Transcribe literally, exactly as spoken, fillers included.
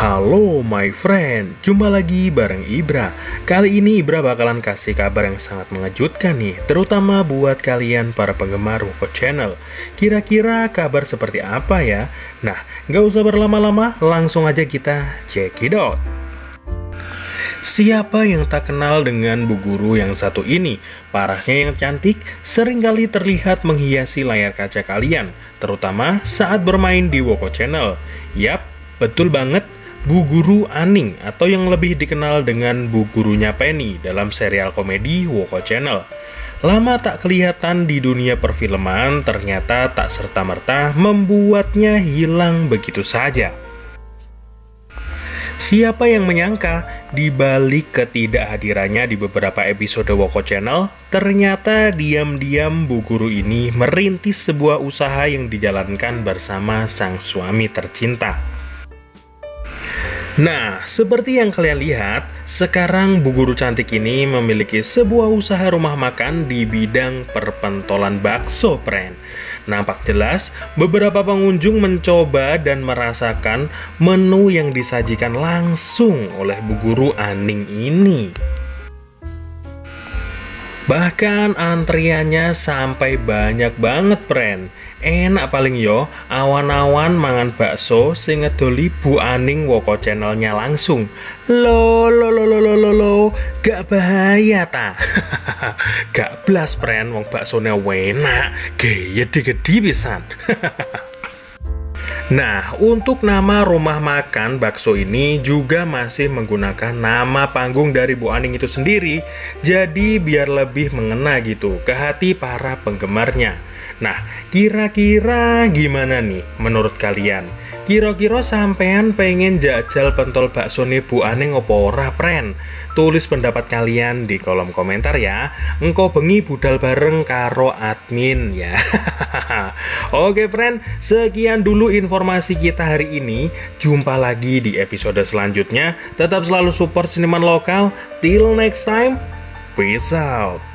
Halo my friend, jumpa lagi bareng Ibra. Kali ini Ibra bakalan kasih kabar yang sangat mengejutkan nih, terutama buat kalian para penggemar Woko Channel. Kira-kira kabar seperti apa ya? Nah, nggak usah berlama-lama, langsung aja kita check it out. Siapa yang tak kenal dengan Bu Guru yang satu ini? Parahnya yang cantik seringkali terlihat menghiasi layar kaca kalian, terutama saat bermain di Woko Channel. Yap, betul banget, Bu Guru Aning atau yang lebih dikenal dengan Bu Gurunya Penny dalam serial komedi Woko Channel. Lama tak kelihatan di dunia perfilman, ternyata tak serta-merta membuatnya hilang begitu saja. Siapa yang menyangka di balik ketidakhadirannya di beberapa episode Woko Channel, ternyata diam-diam Bu Guru ini merintis sebuah usaha yang dijalankan bersama sang suami tercinta. Nah, seperti yang kalian lihat, sekarang Bu Guru cantik ini memiliki sebuah usaha rumah makan di bidang perpentolan bakso, friend. Nampak jelas, beberapa pengunjung mencoba dan merasakan menu yang disajikan langsung oleh Bu Guru Aning ini. Bahkan antriannya sampai banyak banget, friend. Enak paling yo, awan-awan mangan bakso sing ngedoli Bu Aning Woko Channelnya langsung. Lo lo lo lo lo lo lo, gak bahaya ta? Gak blas, friend, wong baksone enak, gede-gede pisan. Nah, untuk nama rumah makan bakso ini juga masih menggunakan nama panggung dari Bu Aning itu sendiri, jadi biar lebih mengena gitu ke hati para penggemarnya. Nah, kira-kira gimana nih menurut kalian? Kira-kira sampean pengen jajal pentol bakso nih Bu Aning opo ora, pren? Tulis pendapat kalian di kolom komentar ya. Engko bengi budal bareng karo admin ya. Oke, pren, sekian dulu informasi kita hari ini. Jumpa lagi di episode selanjutnya. Tetap selalu support seniman lokal. Till next time, peace out.